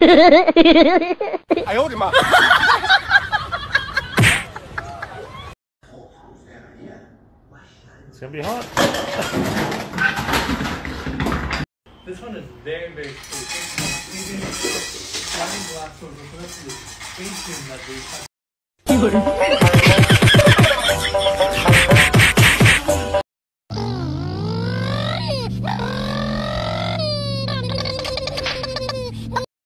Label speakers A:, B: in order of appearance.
A: 哎呦我的妈！
B: It's gonna be hot.
C: This one is very, very cool. Even sliding glass doors, so that's the atrium that they